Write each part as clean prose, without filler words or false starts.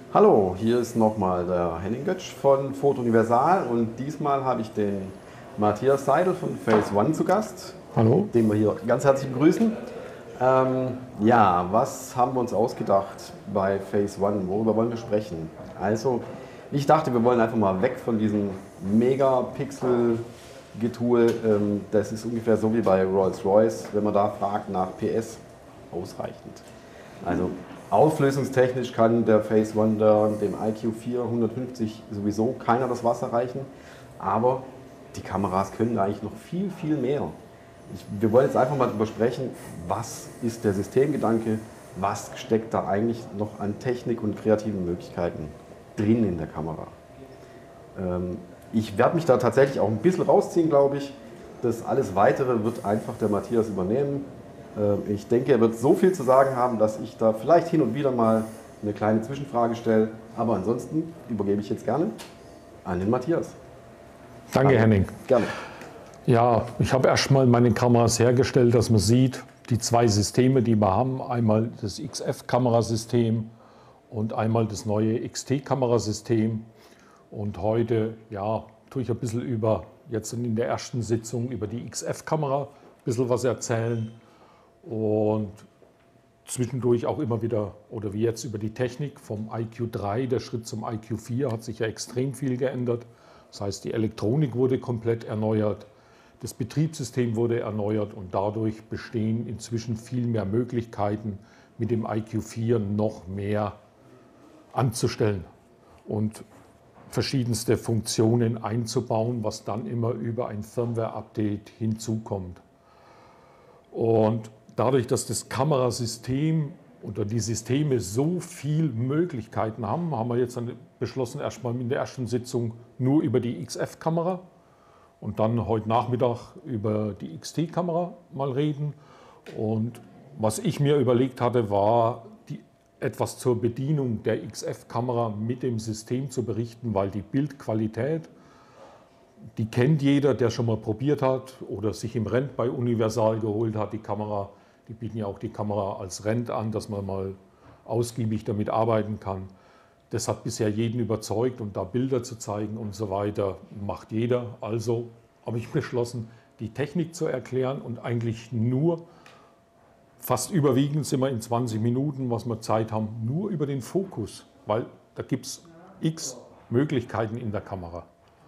Hallo, hier ist nochmal der Henning Götsch von Foto Universal und diesmal habe ich den Matthias Seidel von Phase One zu Gast, Hallo. den wir hier ganz herzlich begrüßen. Ja, was haben wir uns ausgedacht bei Phase One? Worüber wollen wir sprechen? Also, ich dachte, wir wollen einfach mal weg von diesem Megapixel-Getue. Das ist ungefähr so wie bei Rolls-Royce, wenn man da fragt nach PS, ausreichend. Also auflösungstechnisch kann der Phase One dem IQ4 150 sowieso keiner das Wasser reichen, aber die Kameras können eigentlich noch viel, viel mehr. Wir wollen jetzt einfach mal darüber sprechen, was ist der Systemgedanke, was steckt da eigentlich noch an Technik und kreativen Möglichkeiten drin in der Kamera. Ich werde mich da tatsächlich auch ein bisschen rausziehen, glaube ich. Das alles Weitere wird einfach der Matthias übernehmen. Ich denke, er wird so viel zu sagen haben, dass ich da vielleicht hin und wieder mal eine kleine Zwischenfrage stelle. Aber ansonsten übergebe ich jetzt gerne an den Matthias. Danke, Hallo. Henning. Gerne. Ja, ich habe erstmal meine Kameras hergestellt, dass man sieht, die zwei Systeme, die wir haben, einmal das XF-Kamerasystem und einmal das neue XT-Kamerasystem. Und heute, ja, tue ich ein bisschen jetzt in der ersten Sitzung über die XF-Kamera ein bisschen was erzählen und zwischendurch auch immer wieder, oder wie jetzt über die Technik vom IQ3, der Schritt zum IQ4 hat sich ja extrem viel geändert. Das heißt, die Elektronik wurde komplett erneuert, das Betriebssystem wurde erneuert und dadurch bestehen inzwischen viel mehr Möglichkeiten, mit dem IQ4 noch mehr anzustellen und verschiedenste Funktionen einzubauen, was dann immer über ein Firmware-Update hinzukommt. Und dadurch, dass das Kamerasystem oder die Systeme so viele Möglichkeiten haben, haben wir jetzt dann beschlossen, erstmal in der ersten Sitzung nur über die XF-Kamera und dann heute Nachmittag über die XT-Kamera mal reden. Und was ich mir überlegt hatte, war, etwas zur Bedienung der XF-Kamera mit dem System zu berichten, weil die Bildqualität, die kennt jeder, der schon mal probiert hat oder sich im Rent bei Universal geholt hat, die Kamera. Die bieten ja auch die Kamera als Rent an, dass man mal ausgiebig damit arbeiten kann. Das hat bisher jeden überzeugt und da Bilder zu zeigen und so weiter, macht jeder. Also habe ich beschlossen, die Technik zu erklären und eigentlich nur, fast überwiegend sind wir in 20 Minuten, was wir Zeit haben, nur über den Fokus, weil da gibt es x Möglichkeiten in der Kamera.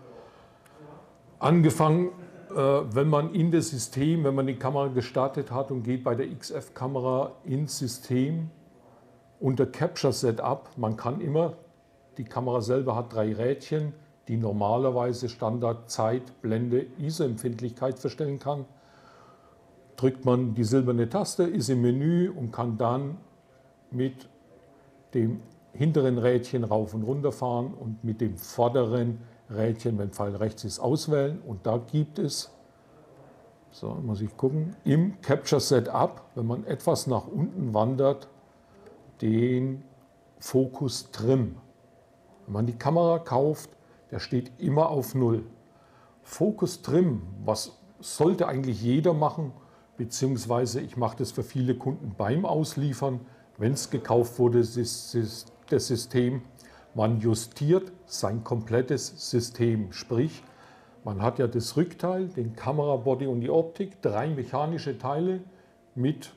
Angefangen, wenn man in das System, wenn man die Kamera gestartet hat und geht bei der XF-Kamera ins System unter Capture Setup, man kann immer, die Kamera selber hat 3 Rädchen, die normalerweise Standard Zeit, Blende, ISO-Empfindlichkeit verstellen kann. Drückt man die silberne Taste, ist im Menü und kann dann mit dem hinteren Rädchen rauf und runter fahren und mit dem vorderen Rädchen, wenn Pfeil rechts ist, auswählen. Und da gibt es, so muss ich gucken, im Capture Setup, wenn man etwas nach unten wandert, den Fokus Trim. Wenn man die Kamera kauft, der steht immer auf 0. Fokus Trim, was sollte eigentlich jeder machen, beziehungsweise ich mache das für viele Kunden beim Ausliefern, wenn es gekauft wurde, das System. Man justiert sein komplettes System, sprich, man hat ja das Rückteil, den Kamerabody und die Optik, 3 mechanische Teile mit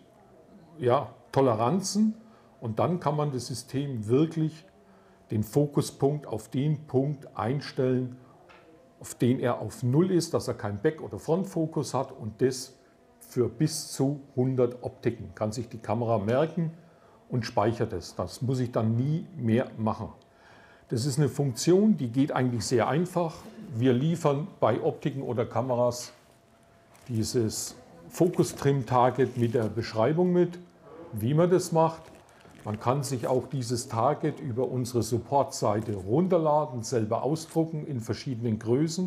Toleranzen und dann kann man das System wirklich den Fokuspunkt auf den Punkt einstellen, auf den er auf 0 ist, dass er keinen Back- oder Frontfokus hat und das für bis zu 100 Optiken. Kann sich die Kamera merken und speichert es. Das muss ich dann nie mehr machen. Das ist eine Funktion, die geht eigentlich sehr einfach. Wir liefern bei Optiken oder Kameras dieses Focus Trim Target mit der Beschreibung mit, wie man das macht. Man kann sich auch dieses Target über unsere Support-Seite runterladen, selber ausdrucken in verschiedenen Größen.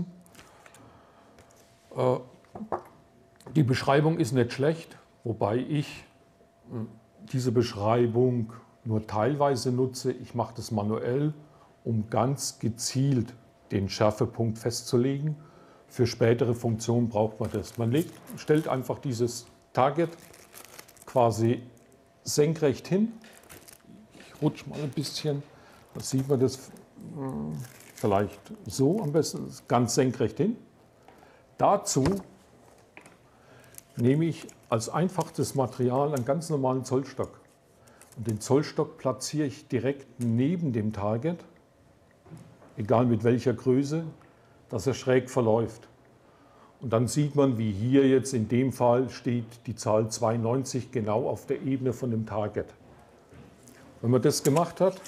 Die Beschreibung ist nicht schlecht, wobei ich diese Beschreibung nur teilweise nutze. Ich mache das manuell, um ganz gezielt den Schärfepunkt festzulegen. Für spätere Funktionen braucht man das. Man stellt einfach dieses Target quasi senkrecht hin. Ich rutsche mal ein bisschen, Da sieht man das vielleicht so am besten, ganz senkrecht hin. Dazu nehme ich als einfaches Material einen ganz normalen Zollstock. Und den Zollstock platziere ich direkt neben dem Target, egal mit welcher Größe, dass er schräg verläuft. Und dann sieht man, wie hier jetzt in dem Fall steht die Zahl 92 genau auf der Ebene von dem Target. Wenn man das gemacht hat,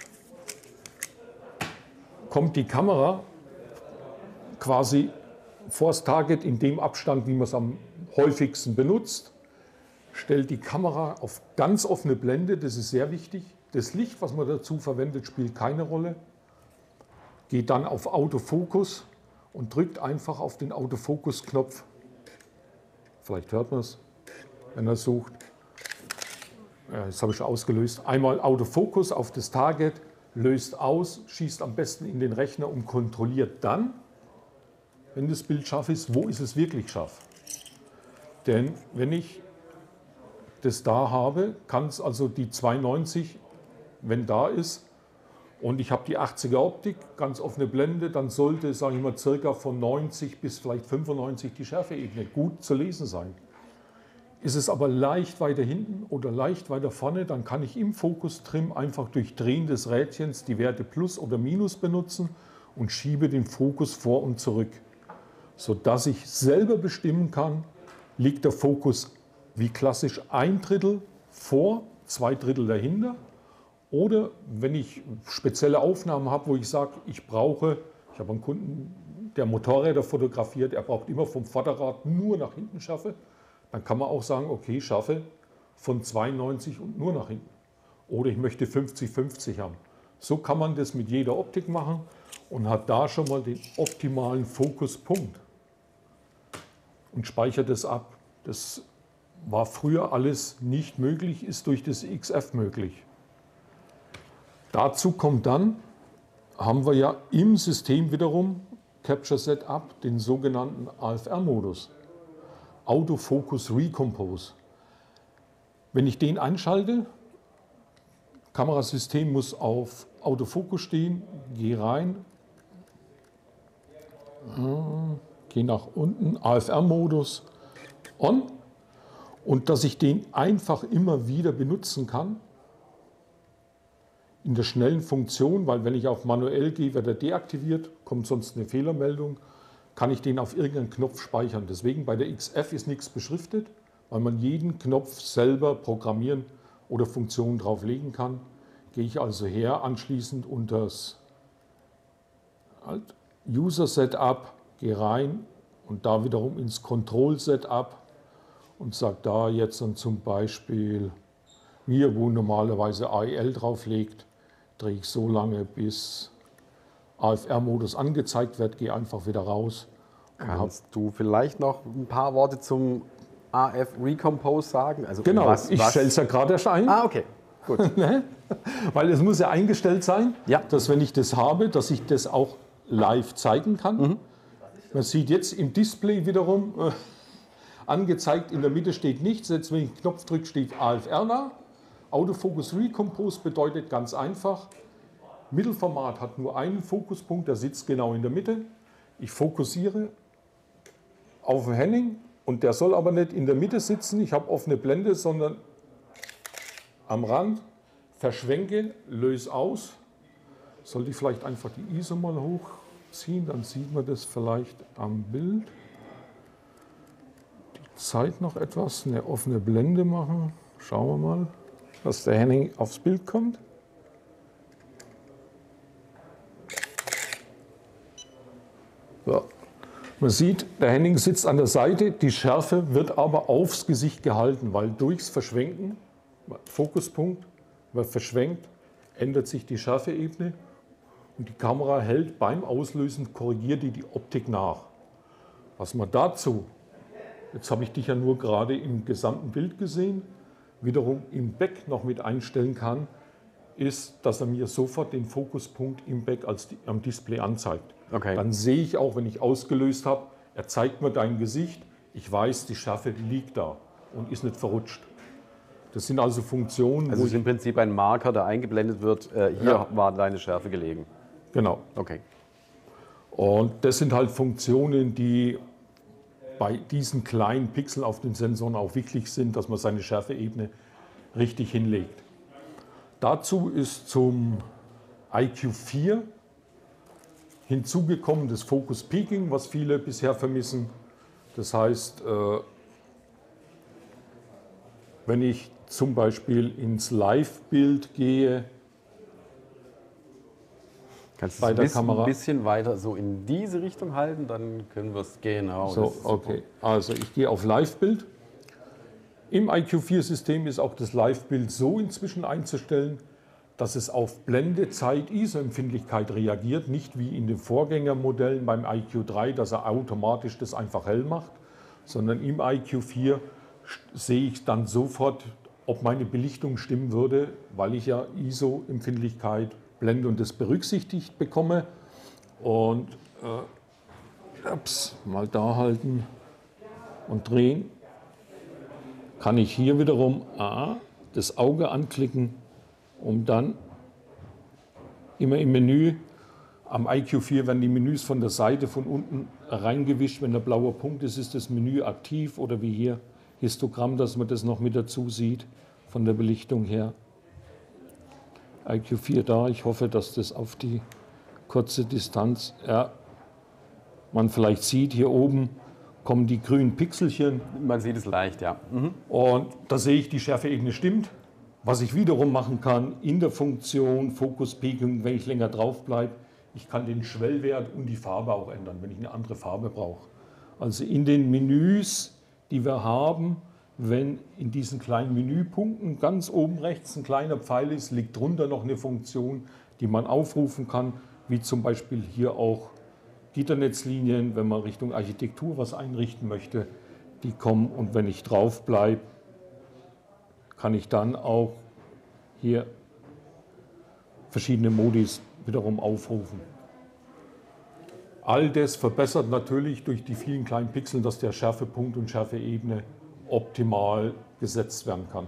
kommt die Kamera quasi vor das Target in dem Abstand, wie man es am häufigsten benutzt, stellt die Kamera auf ganz offene Blende, das ist sehr wichtig. Das Licht, was man dazu verwendet, spielt keine Rolle. Geht dann auf Autofokus und drückt einfach auf den Autofokus-Knopf. Vielleicht hört man es, wenn er sucht. Ja, jetzt habe ich ausgelöst. Einmal Autofokus auf das Target, löst aus, schießt am besten in den Rechner und kontrolliert dann, wenn das Bild scharf ist, wo ist es wirklich scharf. Denn wenn ich das da habe, kann es also die 92, wenn da ist, und ich habe die 80er Optik, ganz offene Blende, dann sollte, sage ich mal, circa von 90 bis vielleicht 95 die Schärfeebene gut zu lesen sein. Ist es aber leicht weiter hinten oder leicht weiter vorne, dann kann ich im Fokus-Trim einfach durch Drehen des Rädchens die Werte Plus oder Minus benutzen und schiebe den Fokus vor und zurück, sodass ich selber bestimmen kann, liegt der Fokus wie klassisch 1/3 vor, 2/3 dahinter. Oder wenn ich spezielle Aufnahmen habe, wo ich sage, ich habe einen Kunden, der Motorräder fotografiert, er braucht immer vom Vorderrad nur nach hinten Schärfe, dann kann man auch sagen, okay, Schärfe von 92 und nur nach hinten. Oder ich möchte 50-50 haben. So kann man das mit jeder Optik machen und hat da schon mal den optimalen Fokuspunkt und speichert das ab. Das war früher alles nicht möglich, ist durch das XF möglich. Dazu kommt dann, haben wir ja im System wiederum Capture Setup, den sogenannten AFR-Modus, Autofocus Recompose. Wenn ich den einschalte, Kamerasystem muss auf Autofokus stehen, gehe rein, gehe nach unten, AFR-Modus on, und dass ich den einfach immer wieder benutzen kann, in der schnellen Funktion, weil wenn ich auf manuell gehe, wird er deaktiviert, kommt sonst eine Fehlermeldung, kann ich den auf irgendeinen Knopf speichern. Deswegen bei der XF ist nichts beschriftet, weil man jeden Knopf selber programmieren oder Funktionen drauflegen kann. Gehe ich also her, anschließend unter das User Setup, gehe rein und da wiederum ins Control Setup und sage da jetzt dann zum Beispiel, hier wo normalerweise AEL drauflegt, drehe ich so lange, bis AFR-Modus angezeigt wird, gehe einfach wieder raus. Kannst du vielleicht noch ein paar Worte zum AF Recompose sagen? Also genau, ich stelle es ja gerade erst ein. Ah, okay, gut. Weil es muss ja eingestellt sein, ja, dass wenn ich das habe, dass ich das auch live zeigen kann. Mhm. Man sieht jetzt im Display wiederum angezeigt, in der Mitte steht nichts. Jetzt, wenn ich den Knopf drücke, steht AFR da. Autofocus Recompose bedeutet ganz einfach, Mittelformat hat nur einen Fokuspunkt, der sitzt genau in der Mitte. Ich fokussiere auf den Henning und der soll aber nicht in der Mitte sitzen, ich habe offene Blende, sondern am Rand, verschwenke, löse aus. Sollte ich vielleicht einfach die ISO mal hochziehen, dann sieht man das vielleicht am Bild. Die Zeit noch etwas, eine offene Blende machen, schauen wir mal, dass der Henning aufs Bild kommt. So. Man sieht, der Henning sitzt an der Seite, die Schärfe wird aber aufs Gesicht gehalten, weil durchs Verschwenken, Fokuspunkt, wird verschwenkt, ändert sich die Schärfeebene und die Kamera hält beim Auslösen, korrigiert die Optik nach. Was man dazu, jetzt habe ich dich ja nur gerade im gesamten Bild gesehen, wiederum im Back noch mit einstellen kann, ist, dass er mir sofort den Fokuspunkt im Back am Display anzeigt. Okay. Dann sehe ich auch, wenn ich ausgelöst habe, er zeigt mir dein Gesicht, ich weiß, die Schärfe liegt da und ist nicht verrutscht. Das sind also Funktionen, Also es ist im Prinzip ein Marker, der eingeblendet wird, hier war deine Schärfe gelegen. genau. Okay. Und das sind halt Funktionen, die bei diesen kleinen Pixeln auf den Sensoren auch wichtig sind, dass man seine Schärfeebene richtig hinlegt. Dazu ist zum IQ4 hinzugekommen das Focus Peaking, was viele bisher vermissen. Das heißt, wenn ich zum Beispiel ins Live-Bild gehe, Kannst du bei es der ein Kamera. bisschen weiter so in diese Richtung halten, dann können wir es genau. So, das ist super. okay. Also ich gehe auf Live-Bild. Im IQ4-System ist auch das Live-Bild so inzwischen einzustellen, dass es auf Blende, Zeit, ISO-Empfindlichkeit reagiert, nicht wie in den Vorgängermodellen beim IQ3, dass er automatisch das einfach hell macht, sondern im IQ4 sehe ich dann sofort, ob meine Belichtung stimmen würde, weil ich ja ISO-Empfindlichkeit, Blende und das berücksichtigt bekomme. Und mal da halten und drehen. Kann ich hier wiederum das Auge anklicken, um dann immer im Menü, am IQ4 werden die Menüs von der Seite von unten reingewischt. Wenn der blaue Punkt ist, ist das Menü aktiv oder wie hier Histogramm, dass man das noch mit dazu sieht von der Belichtung her. IQ4 da, ich hoffe, dass das auf die kurze Distanz, man vielleicht sieht, hier oben kommen die grünen Pixelchen. Man sieht es leicht, ja. Und da sehe ich, die Schärfeebene stimmt. Was ich wiederum machen kann, in der Funktion Focus Peaking, wenn ich länger drauf bleibe, ich kann den Schwellwert und die Farbe auch ändern, wenn ich eine andere Farbe brauche. Also in den Menüs, die wir haben, wenn in diesen kleinen Menüpunkten ganz oben rechts ein kleiner Pfeil ist, liegt drunter noch eine Funktion, die man aufrufen kann, wie zum Beispiel hier auch Gitternetzlinien, wenn man Richtung Architektur was einrichten möchte, die kommen, und wenn ich drauf bleibe, kann ich dann auch hier verschiedene Modis wiederum aufrufen. All das verbessert natürlich durch die vielen kleinen Pixel, dass der Schärfepunkt und Schärfeebene optimal gesetzt werden kann.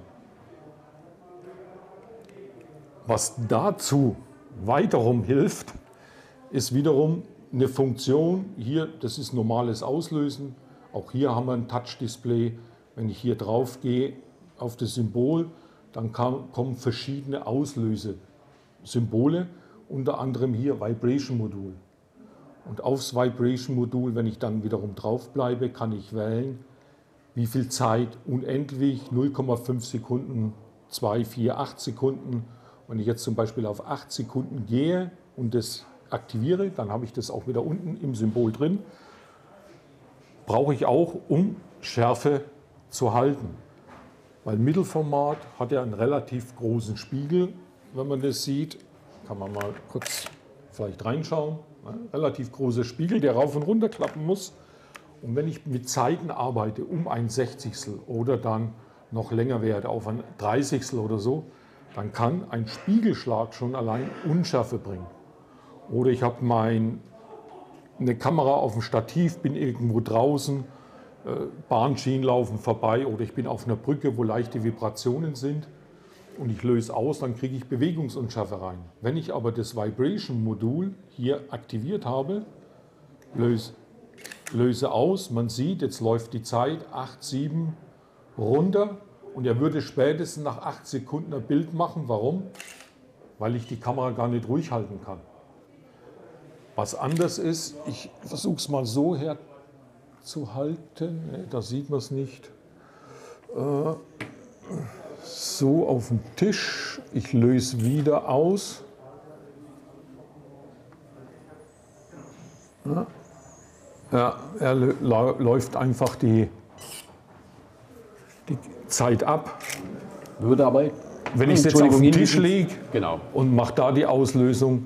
Was dazu weiterum hilft, ist wiederum eine Funktion. Hier, das ist normales Auslösen. Auch hier haben wir ein Touch-Display. Wenn ich hier drauf gehe auf das Symbol, dann kommen verschiedene Auslösesymbole, unter anderem hier Vibration-Modul. Und aufs Vibration-Modul, wenn ich dann wiederum drauf bleibe, kann ich wählen, wie viel Zeit, unendlich, 0,5 Sekunden, 2, 4, 8 Sekunden. Wenn ich jetzt zum Beispiel auf 8 Sekunden gehe und das aktiviere, dann habe ich das auch wieder unten im Symbol drin. Brauche ich auch, um Schärfe zu halten. Weil Mittelformat hat ja einen relativ großen Spiegel, wenn man das sieht. Kann man mal kurz vielleicht reinschauen. Relativ großer Spiegel, der rauf und runter klappen muss. Und wenn ich mit Zeiten arbeite, um ein Sechzigstel oder dann noch länger werde, auf ein Dreißigstel oder so, dann kann ein Spiegelschlag schon allein Unschärfe bringen. Oder ich habe eine Kamera auf dem Stativ, bin irgendwo draußen, Bahnschienen laufen vorbei oder ich bin auf einer Brücke, wo leichte Vibrationen sind und ich löse aus, dann kriege ich Bewegungsunschärfe rein. Wenn ich aber das Vibration-Modul hier aktiviert habe, löse aus, man sieht, jetzt läuft die Zeit 8, 7 runter und er würde spätestens nach 8 Sekunden ein Bild machen. Warum? Weil ich die Kamera gar nicht ruhig halten kann. Was anders ist, ich versuche es mal so herzuhalten, da sieht man es nicht. So auf dem Tisch, ich löse wieder aus. Ja, er läuft einfach die Zeit ab. Würde aber, wenn ich es jetzt auf den Tisch lege, genau, und mache da die Auslösung,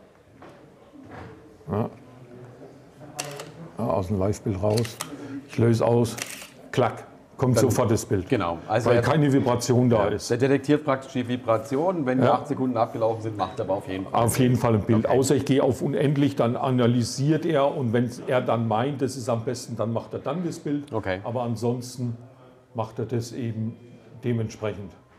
aus dem Live-Bild raus, ich löse aus, klack, kommt sofort das Bild. Genau. Also weil keine Vibration da ist. Der detektiert praktisch die Vibration. Wenn die 8 Sekunden abgelaufen sind, macht er aber auf jeden Fall. Auf jeden Fall ein Bild. Okay. Außer ich gehe auf unendlich, dann analysiert er und wenn er dann meint, das ist am besten, dann macht er dann das Bild. Okay. Aber ansonsten macht er das eben dementsprechend.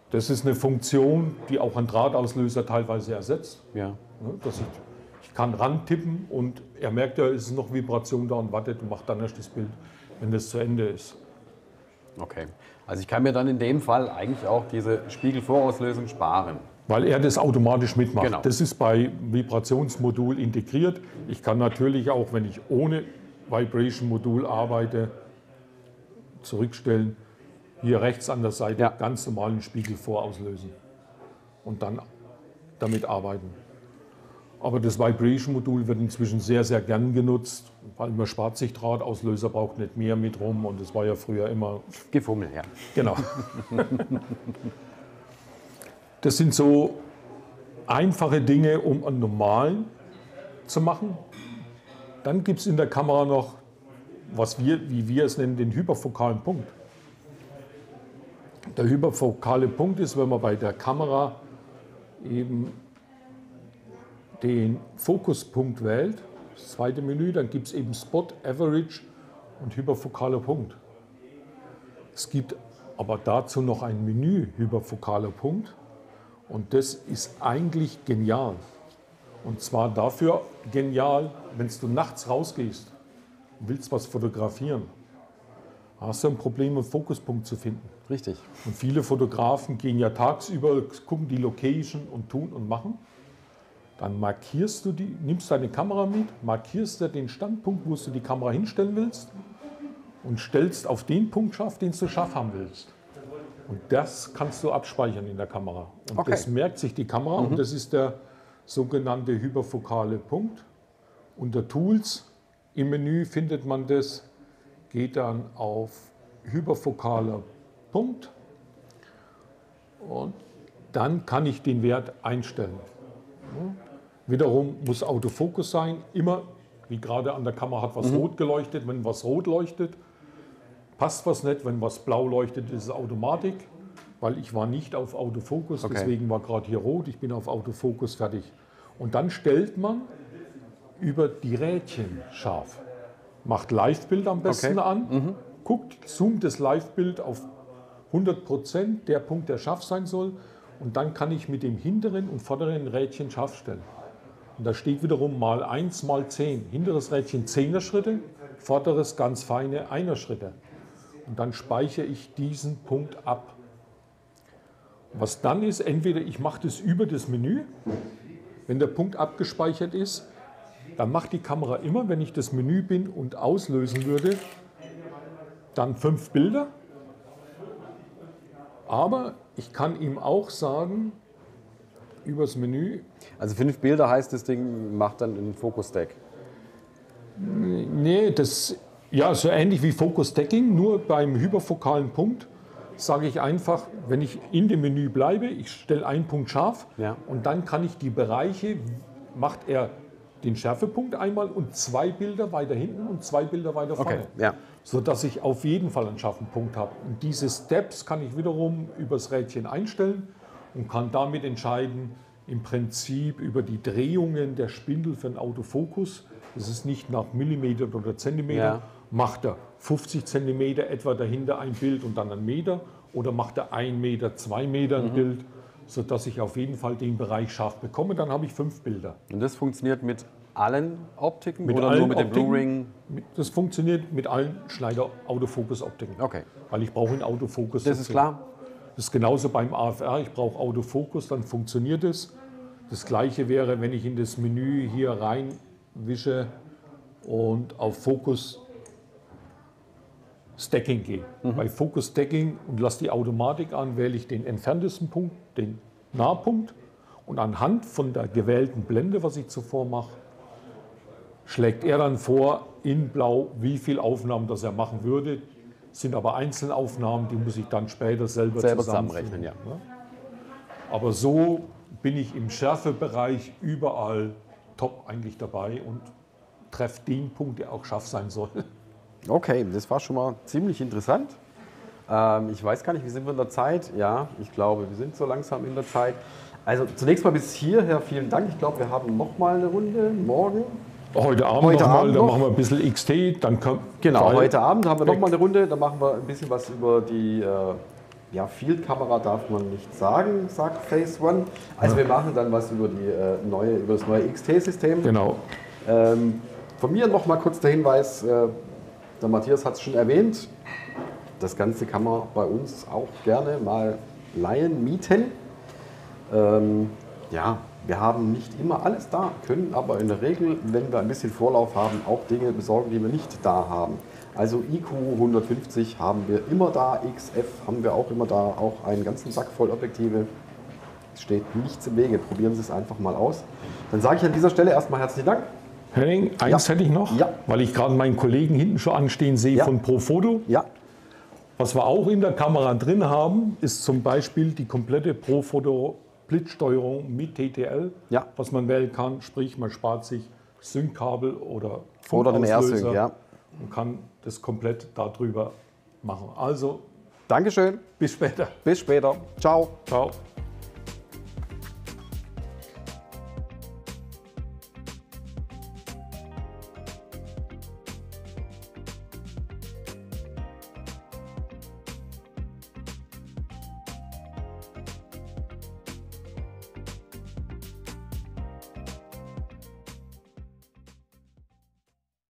Das ist eine Funktion, die auch ein Drahtauslöser teilweise ersetzt. Ja. Dass ich kann rantippen und er merkt ja, es ist noch Vibration da und wartet und macht dann erst das Bild, wenn das zu Ende ist. Okay. Also ich kann mir dann in dem Fall eigentlich auch diese Spiegelvorauslösung sparen. Weil er das automatisch mitmacht. Genau. Das ist bei Vibrationsmodul integriert. Ich kann natürlich auch, wenn ich ohne Vibration-Modul arbeite, zurückstellen, hier rechts an der Seite ganz normalen Spiegel vorauslösen und dann damit arbeiten. Aber das Vibration-Modul wird inzwischen sehr, sehr gern genutzt, weil man spart sich Drahtauslöser, braucht nicht mehr mit rum und das war ja früher immer... Gefummel, ja. Genau. Das sind so einfache Dinge, um einen normalen zu machen. Dann gibt es in der Kamera noch, wie wir es nennen, den hyperfokalen Punkt. Der hyperfokale Punkt ist, wenn man bei der Kamera eben den Fokuspunkt wählt, das zweite Menü, dann gibt es eben Spot, Average und hyperfokaler Punkt. Es gibt aber dazu noch ein Menü, hyperfokaler Punkt, und das ist eigentlich genial. Und zwar dafür genial, wenn du nachts rausgehst und willst was fotografieren, hast du ein Problem, einen Fokuspunkt zu finden. Richtig. Und viele Fotografen gehen ja tagsüber, gucken die Location und tun und machen. Dann markierst du nimmst deine Kamera mit, markierst dir den Standpunkt, wo du die Kamera hinstellen willst und stellst auf den Punkt scharf, den du scharf haben willst. Und das kannst du abspeichern in der Kamera. Und das merkt sich die Kamera und das ist der sogenannte hyperfokale Punkt. Unter Tools im Menü findet man das, geht dann auf hyperfokaler Punkt und dann kann ich den Wert einstellen. Wiederum muss Autofokus sein, immer, wie gerade an der Kamera hat was rot geleuchtet, wenn was rot leuchtet, passt was nicht, wenn was blau leuchtet, ist es Automatik, weil ich war nicht auf Autofokus, deswegen war gerade hier rot, ich bin auf Autofokus fertig. Und dann stellt man über die Rädchen scharf, macht Live-Bild am besten an, guckt, zoomt das Live-Bild auf 100%, der Punkt, der scharf sein soll, und dann kann ich mit dem hinteren und vorderen Rädchen scharf stellen. Und da steht wiederum mal 1 mal 10. Hinteres Rädchen 10er Schritte, vorderes ganz feine 1er Schritte. Und dann speichere ich diesen Punkt ab. Was dann ist, entweder ich mache das über das Menü, wenn der Punkt abgespeichert ist, dann macht die Kamera immer, wenn ich das Menü bin und auslösen würde, dann 5 Bilder. Aber ich kann ihm auch sagen, übers Menü. Also 5 Bilder heißt, das Ding macht dann einen Focus-Stack? Nee, ja, so ähnlich wie Focus-Stacking, nur beim hyperfokalen Punkt sage ich einfach, wenn ich in dem Menü bleibe, ich stelle einen Punkt scharf und dann kann ich die Bereiche, macht er den Schärfepunkt einmal und 2 Bilder weiter hinten und 2 Bilder weiter vorne. Sodass ich auf jeden Fall einen scharfen Punkt habe. Und diese Steps kann ich wiederum übers Rädchen einstellen und kann damit entscheiden, im Prinzip über die Drehungen der Spindel für den Autofokus. Das ist nicht nach Millimeter oder Zentimeter. Macht er 50 Zentimeter etwa dahinter ein Bild und dann einen Meter, oder macht er 1 Meter, 2 Meter ein Bild, sodass ich auf jeden Fall den Bereich scharf bekomme. Dann habe ich 5 Bilder. Und das funktioniert mit allen Optiken mit oder allen nur mit dem Optiken, Blu-ring? Das funktioniert mit allen Schneider-Autofokus-Optiken. Okay. Weil ich brauche einen Autofokus. Das ist klar. Das ist genauso beim AFR. Ich brauche Autofokus, dann funktioniert es. Das gleiche wäre, wenn ich in das Menü hier reinwische und auf Fokus Stacking gehe. Bei Focus Stacking und lasse die Automatik an, wähle ich den entferntesten Punkt, den Nahpunkt, und anhand von der gewählten Blende, was ich zuvor mache, schlägt er dann vor in Blau, wie viele Aufnahmen das er machen würde. Sind aber Einzelaufnahmen, die muss ich dann später selber zusammenrechnen. Ja. Aber so bin ich im Schärfebereich überall top eigentlich dabei und treffe den Punkt, der auch scharf sein soll. Okay, das war schon mal ziemlich interessant. Ich weiß gar nicht, wie sind wir in der Zeit? Ja, ich glaube, wir sind so langsam in der Zeit. Also zunächst mal bis hierher vielen Dank. Ich glaube, wir haben noch mal eine Runde morgen. Heute Abend dann machen wir ein bisschen XT. Dann genau, heute Abend haben wir noch mal eine Runde. Dann machen wir ein bisschen was über die ja, Field-Kamera darf man nicht sagen, sagt Phase One. Also wir machen dann was über das neue XT-System. Genau. Von mir noch mal kurz der Hinweis, der Matthias hat es schon erwähnt, das Ganze kann man bei uns auch gerne mal leihen, mieten. Ja, wir haben nicht immer alles da, können aber in der Regel, wenn wir ein bisschen Vorlauf haben, auch Dinge besorgen, die wir nicht da haben. Also IQ 150 haben wir immer da, XF haben wir auch immer da, auch einen ganzen Sack voll Objektive. Es steht nichts im Wege, probieren Sie es einfach mal aus. Dann sage ich an dieser Stelle erstmal herzlichen Dank. Henning, eins hätte ich noch, weil ich gerade meinen Kollegen hinten schon anstehen sehe von Profoto. Ja. Was wir auch in der Kamera drin haben, ist zum Beispiel die komplette Profoto Blitzsteuerung mit TTL, was man wählen kann. Sprich, man spart sich Sync-Kabel oder den AirSync, und kann das komplett darüber machen. Also, Dankeschön. Bis später. Bis später. Ciao. Ciao.